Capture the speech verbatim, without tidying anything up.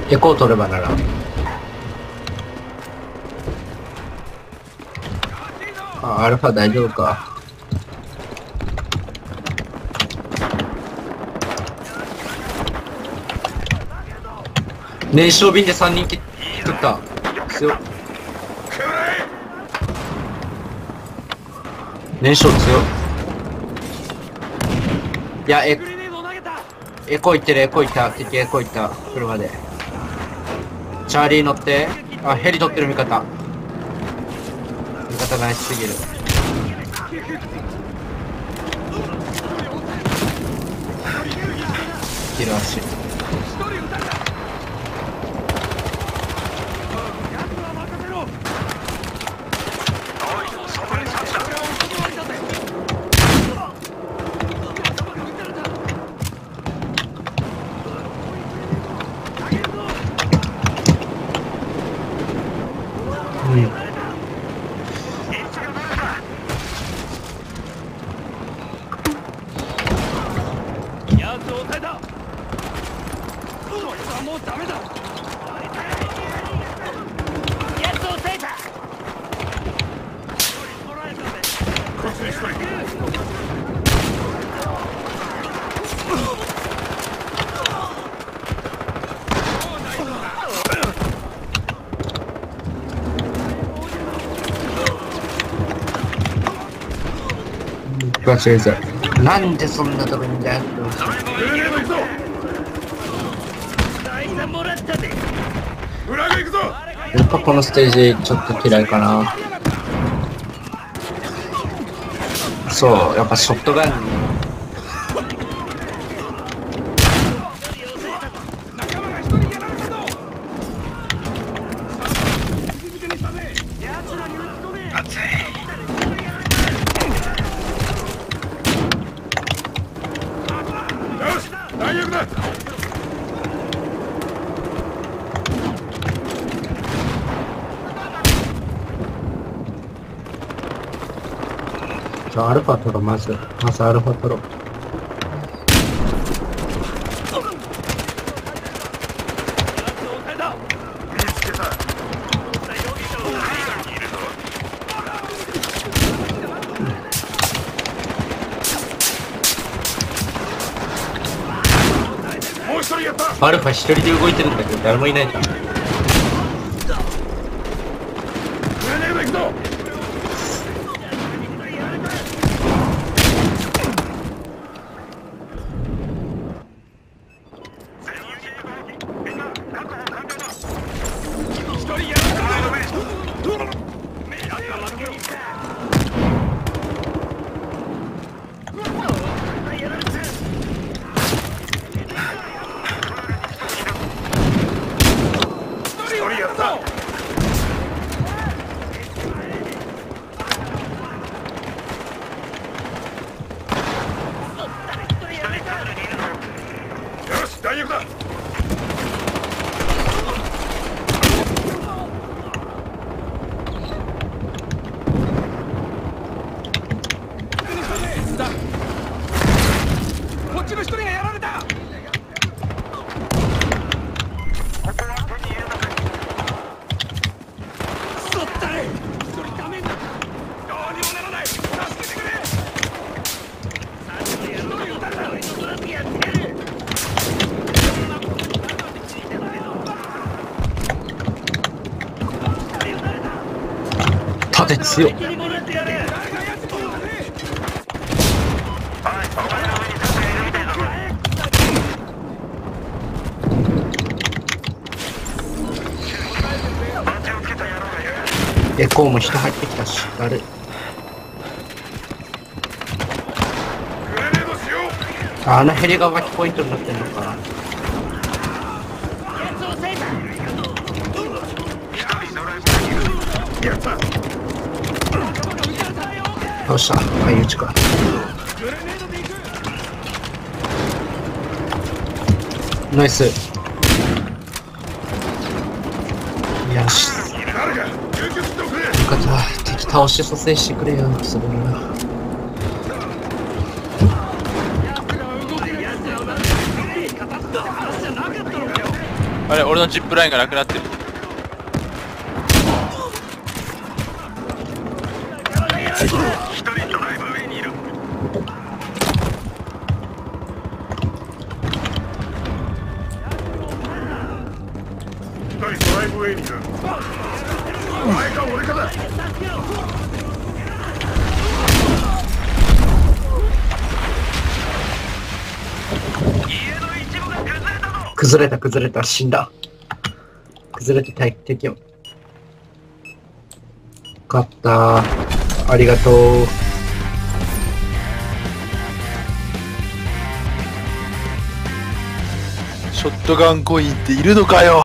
エコー取ればなら。あ、アルファ大丈夫か。燃焼瓶でさんにんき食った。強っ。燃焼強っ。いや、エエコー行ってる、エコー行った。敵エコー行った。車で。チャーリー乗って。あ、ヘリ取ってる味方。味方ナイスすぎる。キル足。うん。間違えた。なんでそんなとこにいんだよ。やっぱこのステージちょっと嫌いかな。そう、やっぱショットガンじゃあアルファ取ろう。まずまずアルファ取ろう。アルファ一人で動いてるんだけど誰もいないから。 大丈夫だ。こっちの一人がやられた。そったれ。一人ダメだ。どうにもならない。助けてくれ。最初のやるのよ。俺のトラスやってくれ。 盾強っ。エコーも人入ってきたし、だるい。あのヘリが脇ポイントになってんのかな。どうした？相打ちか。ナイス。よし。よかった。敵倒して蘇生してくれよ。すごいな。 あれ、俺のジップラインがなくなってる。 一人ドライブウェイにいる。一人ドライブウェイにいる。お前か俺かだ。家の一部が崩れたぞ。 崩れた崩れた、死んだ。崩れて敵敵を。勝った。ありがとう。 ショットガンコインっているのかよ。